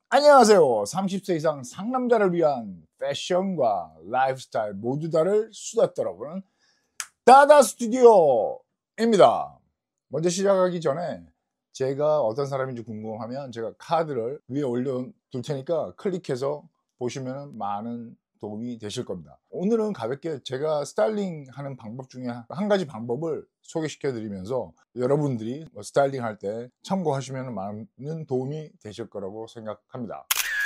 안녕하세요. 30세 이상 상남자를 위한 패션과 라이프스타일 모두 다를 수다 떨어보는 다다 스튜디오입니다. 먼저 시작하기 전에 제가 어떤 사람인지 궁금하면 제가 카드를 위에 올려둘 테니까 클릭해서 보시면 많은 도움이 되실 겁니다. 오늘은 가볍게 제가 스타일링 하는 방법 중에 한 가지 방법을 소개시켜 드리면서 여러분들이 스타일링 할 때 참고하시면 많은 도움이 되실 거라고 생각합니다.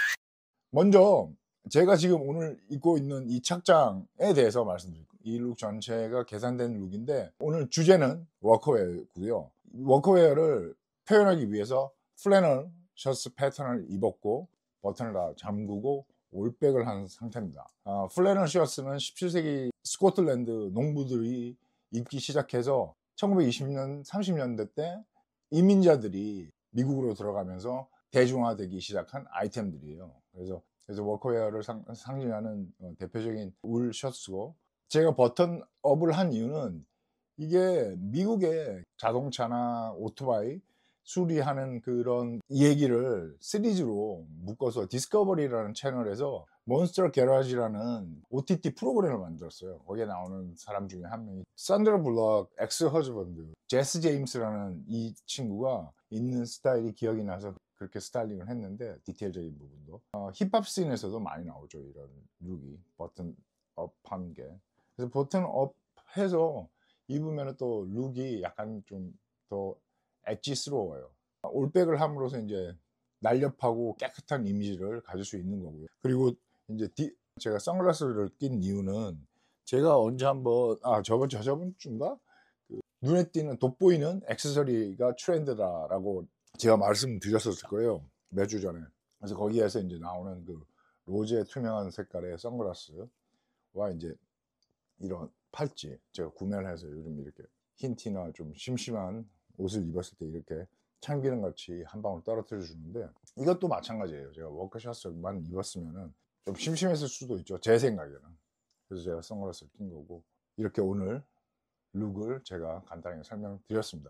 먼저 제가 지금 오늘 입고 있는 이 착장에 대해서 말씀드릴게요. 이 룩 전체가 계산된 룩인데 오늘 주제는 워커웨어고요. 워커웨어를 표현하기 위해서 플래널 셔츠 패턴을 입었고 버튼을 다 잠그고 올백을 한 상태입니다. 플래널 셔츠는 17세기 스코틀랜드 농부들이 입기 시작해서 1920년 30년대 때 이민자들이 미국으로 들어가면서 대중화되기 시작한 아이템들이에요. 그래서 워커웨어를 상징하는 대표적인 울 셔츠고, 제가 버튼업을 한 이유는 이게 미국의 자동차나 오토바이 수리하는 그런 얘기를 시리즈로 묶어서 디스커버리라는 채널에서 몬스터 게러지라는 OTT 프로그램을 만들었어요. 거기에 나오는 사람 중에 한 명이 산드라 블럭 엑스 허즈번드 제스 제임스라는 이 친구가 있는 스타일이 기억이 나서 그렇게 스타일링을 했는데, 디테일적인 부분도 힙합 씬에서도 많이 나오죠. 이런 룩이 버튼업 한 게. 그래서 버튼업 해서 입으면 또 룩이 약간 좀 더 엣지스러워요. 올백을 함으로써 이제 날렵하고 깨끗한 이미지를 가질 수 있는 거고요. 그리고 이제 제가 선글라스를 낀 이유는 제가 언제 한번 저번 주인가 눈에 띄는 돋보이는 액세서리가 트렌드다라고 제가 말씀드렸었을 거예요. 몇 주 전에. 그래서 거기에서 이제 나오는 그 로제 투명한 색깔의 선글라스와 이제 이런 팔찌, 제가 구매를 해서 요즘 이렇게 흰 티나 좀 심심한 옷을 입었을 때 이렇게 참기름 같이 한 방울 떨어뜨려 주는데, 이것도 마찬가지예요. 제가 워크셔츠만 입었으면은 좀 심심했을 수도 있죠, 제 생각에는. 그래서 제가 선글라스를 낀 거고, 이렇게 오늘 룩을 제가 간단하게 설명드렸습니다.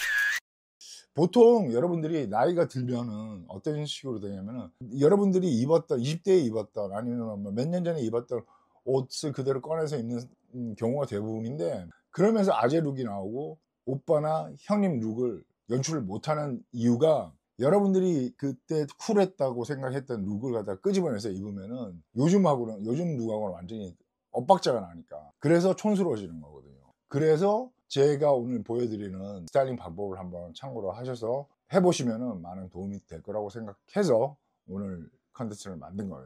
보통 여러분들이 나이가 들면은 어떤 식으로 되냐면은, 여러분들이 입었던 20대에 입었던 아니면 몇 년 전에 입었던 옷을 그대로 꺼내서 입는 경우가 대부분인데, 그러면서 아재 룩이 나오고 오빠나 형님 룩을 연출을 못하는 이유가, 여러분들이 그때 쿨했다고 생각했던 룩을 갖다 끄집어내서 입으면은 요즘 룩하고는 완전히 엇박자가 나니까, 그래서 촌스러워지는 거거든요. 그래서 제가 오늘 보여드리는 스타일링 방법을 한번 참고로 하셔서 해보시면 많은 도움이 될 거라고 생각해서 오늘 컨텐츠를 만든 거예요.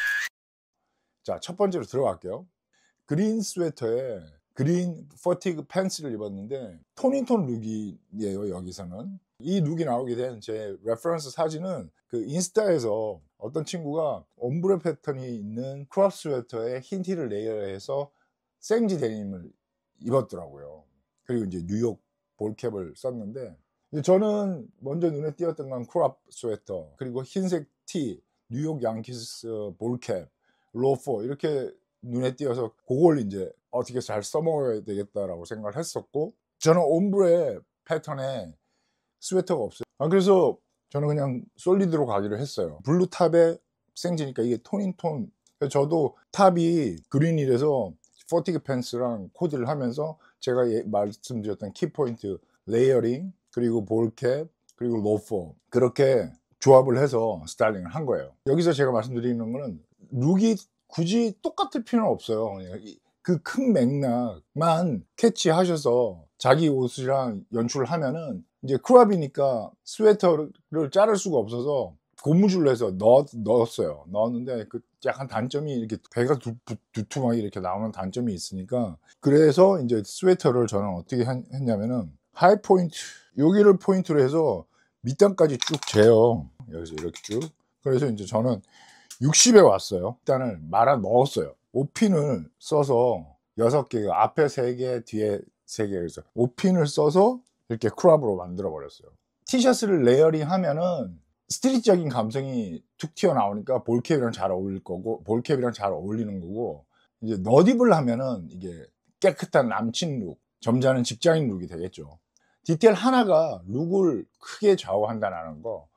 자, 첫 번째로 들어갈게요. 그린 스웨터에 그린 퍼티그 팬츠를 입었는데 토니톤 룩이에요. 여기서는 이 룩이 나오게 된 제 레퍼런스 사진은 그 인스타에서 어떤 친구가 옴브레 패턴이 있는 크롭 스웨터에 흰 티를 레이어해서 생지 데님을 입었더라고요. 그리고 이제 뉴욕 볼캡을 썼는데, 저는 먼저 눈에 띄었던 건 크롭 스웨터, 그리고 흰색 티, 뉴욕 양키스 볼캡, 로퍼, 이렇게 눈에 띄어서 그걸 이제 어떻게 잘 써먹어야 되겠다라고 생각을 했었고, 저는 옴브레 패턴의 스웨터가 없어요. 그래서 저는 그냥 솔리드로 가기로 했어요. 블루 탑에 생지니까 이게 톤인톤. 저도 탑이 그린이라서 포티그 팬츠랑 코디를 하면서 제가 말씀드렸던 키포인트 레이어링, 그리고 볼캡, 그리고 로퍼, 그렇게 조합을 해서 스타일링을 한 거예요. 여기서 제가 말씀드리는 거는 룩이 굳이 똑같을 필요는 없어요. 그 큰 맥락만 캐치하셔서 자기 옷이랑 연출을 하면은, 이제 크롭이니까 스웨터를 자를 수가 없어서 고무줄로 해서 넣었어요. 넣었는데 그 약간 단점이 이렇게 배가 두툼하게 이렇게 나오는 단점이 있으니까, 그래서 이제 스웨터를 저는 어떻게 했냐면은 하이 포인트, 여기를 포인트로 해서 밑단까지 쭉 재요. 여기서 이렇게 쭉. 그래서 이제 저는 60에 왔어요. 일단은 말아 넣었어요. 5핀을 써서 6개, 앞에 3개, 뒤에 3개, 그래서 5핀을 써서 이렇게 크롭으로 만들어 버렸어요. 티셔츠를 레이어링 하면은 스트릿적인 감성이 툭 튀어나오니까 볼캡이랑 잘 어울릴 거고, 볼캡이랑 잘 어울리는 거고, 이제 너딥을 하면은 이게 깨끗한 남친 룩, 점잖은 직장인 룩이 되겠죠. 디테일 하나가 룩을 크게 좌우한다는 거,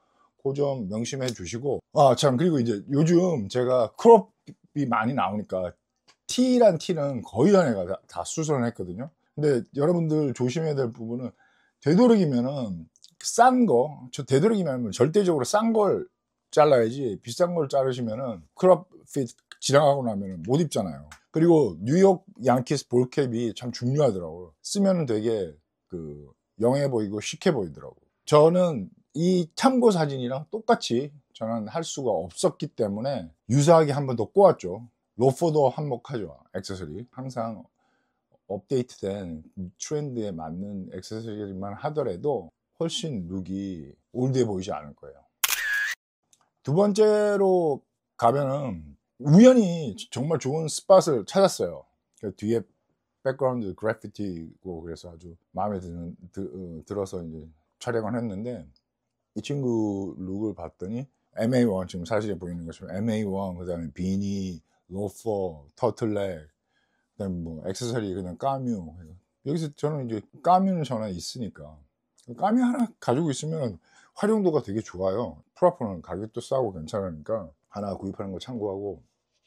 그 점 명심해 주시고, 아 참, 그리고 이제 요즘 제가 크롭이 많이 나오니까 T란 T는 거의 다 내가 다 수선을 했거든요. 근데 여러분들 조심해야 될 부분은, 되도록이면은 싼 거, 저 되도록이면 절대적으로 싼 걸 잘라야지, 비싼 걸 자르시면은 크롭 핏 지나가고 나면은 못 입잖아요. 그리고 뉴욕 양키스 볼캡이 참 중요하더라고요. 쓰면은 되게 그 영해 보이고 시크해 보이더라고요. 저는 이 참고 사진이랑 똑같이 저는 할 수가 없었기 때문에 유사하게 한 번 더 꼬았죠. 로퍼도 한몫하죠. 액세서리 항상 업데이트된 트렌드에 맞는 액세서리만 하더라도 훨씬 룩이 올드해 보이지 않을 거예요. 두 번째로 가면은 우연히 정말 좋은 스팟을 찾았어요. 그 뒤에 백그라운드 그래피티고 그래서 아주 마음에 들어서 이제 촬영을 했는데, 이 친구 룩을 봤더니 MA1, 지금 사진에 보이는 것처럼 MA1, 그 다음에 비니, 로퍼, 터틀넥, 그 다음에 뭐 액세서리 그냥 까뮤. 여기서 저는 이제 까뮤는 저는 있으니까 까뮤 하나 가지고 있으면 활용도가 되게 좋아요. 프라포는 가격도 싸고 괜찮으니까 하나 구입하는 거 참고하고,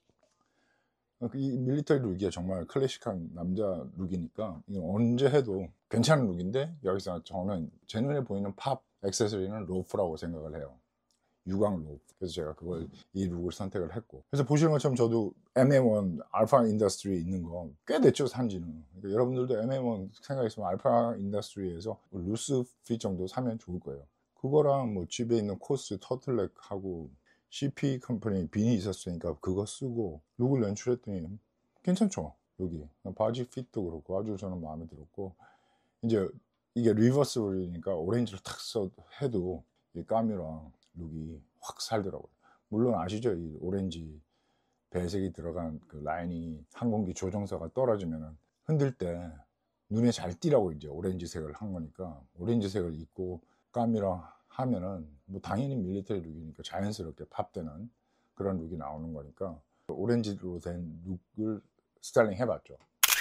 이 밀리터리 룩이 정말 클래식한 남자 룩이니까 이건 언제 해도 괜찮은 룩인데, 여기서 저는 제 눈에 보이는 팝 액세서리는 로프라고 생각을 해요. 유광 로프. 그래서 제가 이 룩을 선택을 했고, 그래서 보시는 것처럼 저도 MA1 알파 인더스트리에 있는 거 꽤 됐죠, 산지는. 그러니까 여러분들도 MA1 생각했으면 알파 인더스트리에서 루스 핏 정도 사면 좋을 거예요. 그거랑 뭐 집에 있는 코스 터틀넥하고 CP 컴퍼니 빈이 있었으니까 그거 쓰고 룩을 연출했더니 괜찮죠. 여기 바지 핏도 그렇고 아주 저는 마음에 들었고, 이제 이게 리버스블이니까 오렌지를 탁 해도 이 까뮤랑 룩이 확 살더라고요. 물론 아시죠? 이 오렌지 배색이 들어간 그 라인이 항공기 조종사가 떨어지면 흔들 때 눈에 잘 띄라고 이제 오렌지색을 한 거니까, 오렌지색을 입고 까뮤랑 하면은 뭐 당연히 밀리터리 룩이니까 자연스럽게 팝되는 그런 룩이 나오는 거니까 오렌지로 된 룩을 스타일링 해봤죠.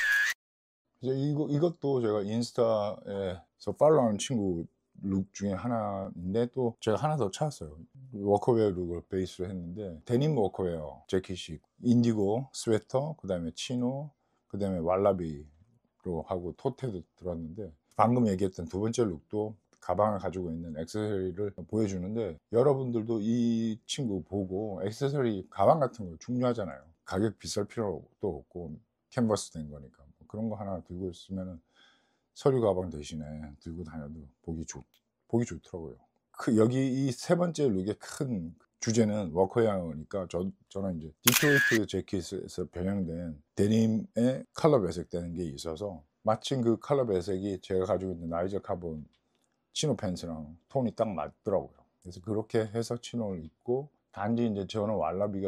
이제 이것도 제가 인스타에서 팔로우하는 친구 룩 중에 하나인데, 또 제가 하나 더 찾았어요. 워커웨어 룩을 베이스로 했는데, 데님 워커웨어 재킷이 인디고 스웨터, 그 다음에 치노, 그 다음에 왈라비로 하고 토테도 들었는데, 방금 얘기했던 두 번째 룩도 가방을 가지고 있는 액세서리를 보여주는데, 여러분들도 이 친구 보고 액세서리 가방 같은 거 중요하잖아요. 가격 비쌀 필요도 없고 캔버스 된 거니까 그런 거 하나 들고 있으면 서류 가방 대신에 들고 다녀도 보기 좋더라고요. 여기 이 세 번째 룩의 큰 주제는 워커웨어니까, 저는 이제 디트로이트 재킷에서 변형된 데님의 컬러 배색되는 게 있어서 마침 그 컬러 배색이 제가 가지고 있는 나이저 카본 치노 팬츠랑 톤이 딱 맞더라고요. 그래서 그렇게 해서 치노를 입고, 단지 이제 저는 왈라비가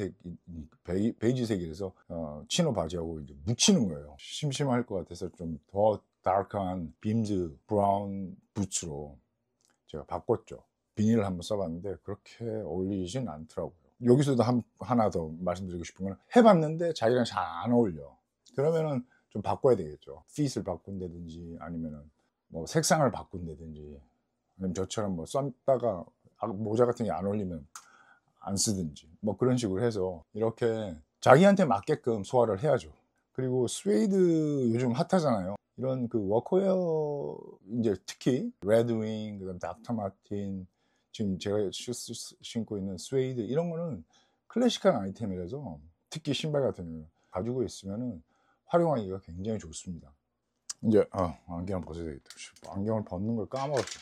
베이지색이라서 치노 바지하고 이제 묻히는 거예요. 심심할 것 같아서 좀 더 다크한 빔즈 브라운 부츠로 제가 바꿨죠. 비닐을 한번 써봤는데 그렇게 어울리진 않더라고요. 여기서도 하나 더 말씀드리고 싶은 건, 해봤는데 자기랑 잘 안 어울려. 그러면은 좀 바꿔야 되겠죠. 핏을 바꾼다든지 아니면은 뭐 색상을 바꾼다든지, 아니면 저처럼 뭐 썼다가 모자 같은 게 안 어울리면 안 쓰든지, 뭐 그런 식으로 해서 이렇게 자기한테 맞게끔 소화를 해야죠. 그리고 스웨이드 요즘 핫하잖아요. 이런 그 워커웨어, 이제 특히 레드윙, 그다음 닥터 마틴, 지금 제가 신고 있는 스웨이드, 이런 거는 클래식한 아이템이라서 특히 신발 같은 경우는 가지고 있으면은 활용하기가 굉장히 좋습니다. 이제 안경을 벗어야 되겠다. 안경을 벗는 걸 까먹었어.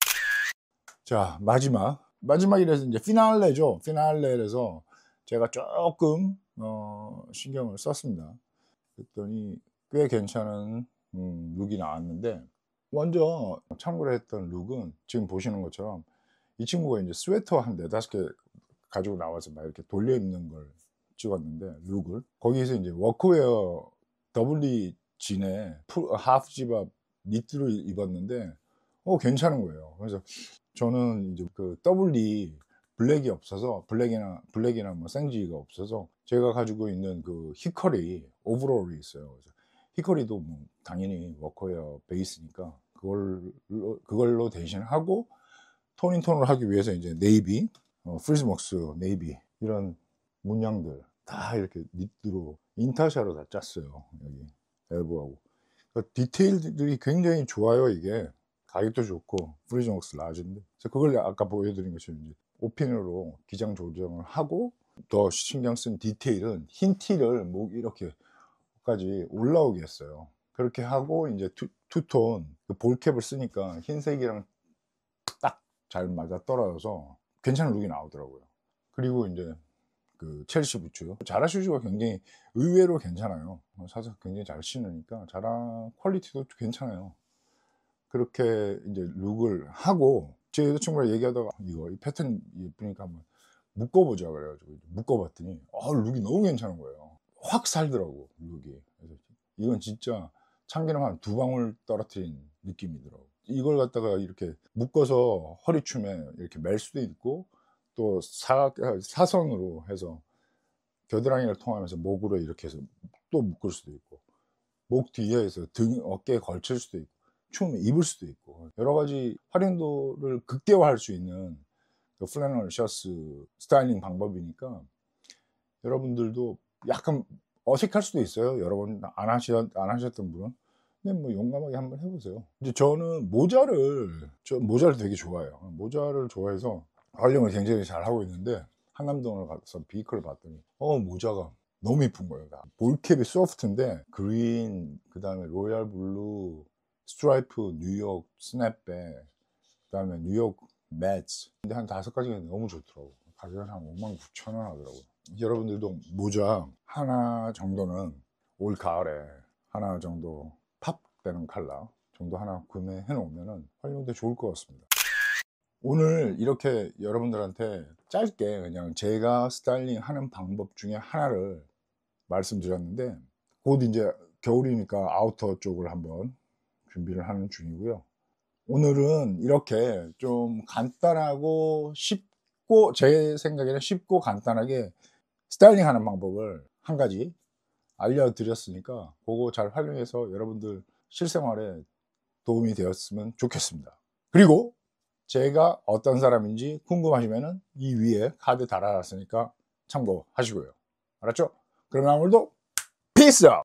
자, 마지막이라서 이제 피날레죠. 피날레에서 제가 조금 신경을 썼습니다. 그랬더니 꽤 괜찮은 룩이 나왔는데, 먼저 참고를 했던 룩은 지금 보시는 것처럼 이 친구가 이제 스웨터 한 4-5개 가지고 나와서 막 이렇게 돌려 입는 걸 찍었는데, 룩을 거기서 이제 워크웨어 더블리 진에 하프 집업 니트로 입었는데 괜찮은 거예요. 그래서 저는 이제 그 더블리 블랙이 없어서, 블랙이나 뭐 생지가 없어서 제가 가지고 있는 그 히커리 오버롤이 있어요. 그래서 히커리도 뭐 당연히 워커웨어 베이스니까 그걸로 대신하고, 톤인톤을 하기 위해서 이제 네이비, 프리즈웍스 네이비 이런 문양들 다 이렇게 니트로 인타샤로 다 짰어요. 여기 엘보하고. 그러니까 디테일들이 굉장히 좋아요. 이게 가격도 좋고 프리즈웍스 라지인데 그걸 아까 보여드린 것처럼 이제 오핀으로 기장 조정을 하고 더 신경 쓴 디테일은 흰 티를 목 이렇게까지 올라오게 했어요. 그렇게 하고 이제 투톤 그 볼캡을 쓰니까 흰색이랑 딱 잘 맞아 떨어져서 괜찮은 룩이 나오더라고요. 그리고 이제 그 첼시 부츠 자라 슈즈가 굉장히 의외로 괜찮아요. 사서 굉장히 잘 신으니까 자라 퀄리티도 괜찮아요. 그렇게 이제 룩을 하고 제 여자친구랑 얘기하다가 이 패턴 예쁘니까 한번 묶어보자 그래가지고 묶어봤더니 룩이 너무 괜찮은 거예요. 확 살더라고 룩이. 그래서 이건 진짜 참기름 한 2방울 떨어뜨린 느낌이더라고. 이걸 갖다가 이렇게 묶어서 허리춤에 이렇게 멜 수도 있고 또 사선으로 해서 겨드랑이를 통하면서 목으로 이렇게 해서 또 묶을 수도 있고 목 뒤에 해서 등 어깨에 걸칠 수도 있고 추우면 입을 수도 있고 여러 가지 활용도를 극대화할 수 있는 그 플래널 셔츠 스타일링 방법이니까 여러분들도 약간 어색할 수도 있어요. 여러분 안 하셨던 분은. 근데 뭐 용감하게 한번 해보세요. 이제 저는 모자를 되게 좋아해요. 모자를 좋아해서 활용을 굉장히 잘 하고 있는데 한남동을 가서 비이크를 봤더니 모자가 너무 이쁜 거예요. 볼캡이 소프트인데 그린, 그 다음에 로얄 블루, 스트라이프, 뉴욕 스냅백, 그 다음에 뉴욕 매츠. 근데 한 5가지가 너무 좋더라고. 가격은 한 59,000원 하더라고요. 여러분들도 모자 하나 정도는 올 가을에 하나 정도 팝 되는 컬러 정도 하나 구매해 놓으면 활용도 좋을 것 같습니다. 오늘 이렇게 여러분들한테 짧게 그냥 제가 스타일링 하는 방법 중에 하나를 말씀드렸는데 곧 이제 겨울이니까 아우터 쪽을 한번 준비를 하는 중이고요. 오늘은 이렇게 좀 간단하고 쉽고 제 생각에는 쉽고 간단하게 스타일링 하는 방법을 한 가지 알려드렸으니까 그거 잘 활용해서 여러분들 실생활에 도움이 되었으면 좋겠습니다. 그리고 제가 어떤 사람인지 궁금하시면 이 위에 카드 달아놨으니까 참고하시고요. 알았죠? 그러면 오늘도 피스!